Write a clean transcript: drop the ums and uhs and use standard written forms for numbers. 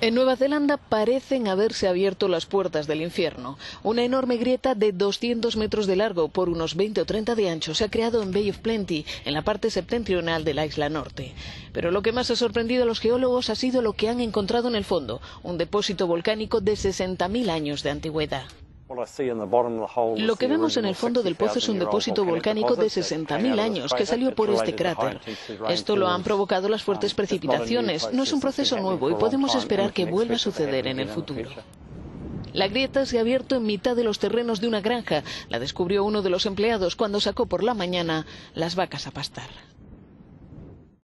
En Nueva Zelanda parecen haberse abierto las puertas del infierno. Una enorme grieta de 200 metros de largo por unos 20 o 30 de ancho se ha creado en Bay of Plenty, en la parte septentrional de la isla norte. Pero lo que más ha sorprendido a los geólogos ha sido lo que han encontrado en el fondo, un depósito volcánico de 60.000 años de antigüedad. Lo que vemos en el fondo del pozo es un depósito volcánico de 60.000 años que salió por este cráter. Esto lo han provocado las fuertes precipitaciones. No es un proceso nuevo y podemos esperar que vuelva a suceder en el futuro. La grieta se ha abierto en mitad de los terrenos de una granja. La descubrió uno de los empleados cuando sacó por la mañana las vacas a pastar.